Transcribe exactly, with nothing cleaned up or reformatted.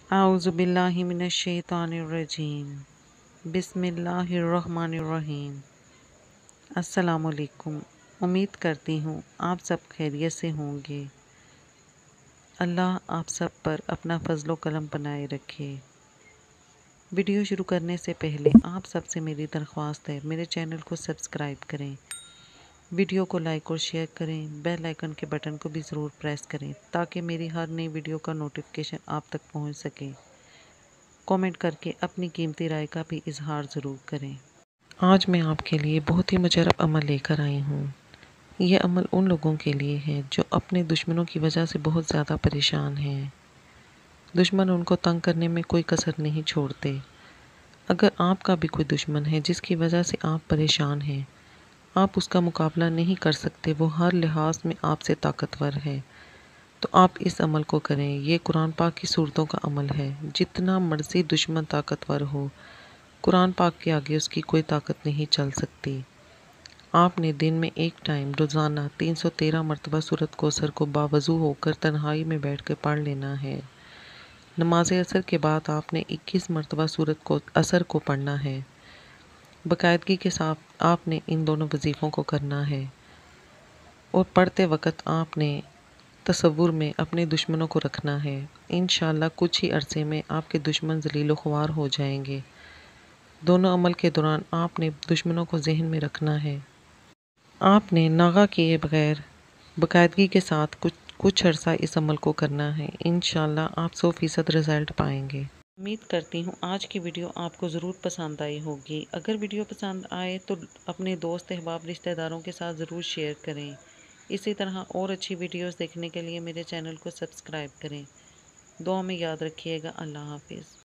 اعوذ باللہ من الشیطان الرجیم بسم اللہ الرحمن الرحیم۔ السلام علیکم، امید کرتی ہوں آپ سب خیریت سے ہوں گے۔ اللہ آپ سب پر اپنا فضل و کرم بنائے رکھے۔ ویڈیو شروع کرنے سے پہلے آپ سب سے میری درخواست ہے میرے چینل کو سبسکرائب کریں، ویڈیو کو لائک اور شیئر کریں، بیل آئیکن کے بٹن کو بھی ضرور پریس کریں تاکہ میری ہر نئی ویڈیو کا نوٹیفیکیشن آپ تک پہنچ سکے۔ کامنٹ کر کے اپنی قیمتی رائے کا بھی اظہار ضرور کریں۔ آج میں آپ کے لیے بہت ہی مجرب عمل لے کر آئی ہوں۔ یہ عمل ان لوگوں کے لیے ہے جو اپنے دشمنوں کی وجہ سے بہت زیادہ پریشان ہیں۔ دشمن ان کو تنگ کرنے میں کوئی کسر نہیں چھوڑتے۔ اگر آپ کا بھی کوئی دشمن ہے جس کی وجہ سے آپ پریشان ہیں، آپ اس کا مقابلہ نہیں کر سکتے، وہ ہر لحاظ میں آپ سے طاقتور ہے، تو آپ اس عمل کو کریں۔ یہ قرآن پاک کی صورتوں کا عمل ہے۔ جتنا مرضی دشمن طاقتور ہو، قرآن پاک کے آگے اس کی کوئی طاقت نہیں چل سکتی۔ آپ نے دن میں ایک ٹائم روزانہ تین سو تیرہ مرتبہ سورۃ کوثر کو باوضو ہو کر تنہائی میں بیٹھ کر پڑھ لینا ہے۔ نماز عصر کے بعد آپ نے اکیس مرتبہ سورۃ کو عصر کو پڑھنا ہے۔ باقاعدگی کے ساتھ آپ نے ان دونوں وظیفوں کو کرنا ہے، اور پڑھتے وقت آپ نے تصور میں اپنے دشمنوں کو رکھنا ہے۔ انشاءاللہ کچھ ہی عرصے میں آپ کے دشمن ذلیل و خوار ہو جائیں گے۔ دونوں عمل کے دوران آپ نے دشمنوں کو ذہن میں رکھنا ہے۔ آپ نے ناغہ کیے بغیر باقاعدگی کے ساتھ کچھ کچھ عرصہ اس عمل کو کرنا ہے۔ انشاءاللہ آپ سو فیصد رزلٹ پائیں گے۔ امید کرتی ہوں آج کی ویڈیو آپ کو ضرور پسند آئی ہوگی۔ اگر ویڈیو پسند آئے تو اپنے دوست احباب رشتہ داروں کے ساتھ ضرور شیئر کریں۔ اسی طرح اور اچھی ویڈیوز دیکھنے کے لیے میرے چینل کو سبسکرائب کریں۔ دعا میں یاد رکھیے گا۔ اللہ حافظ۔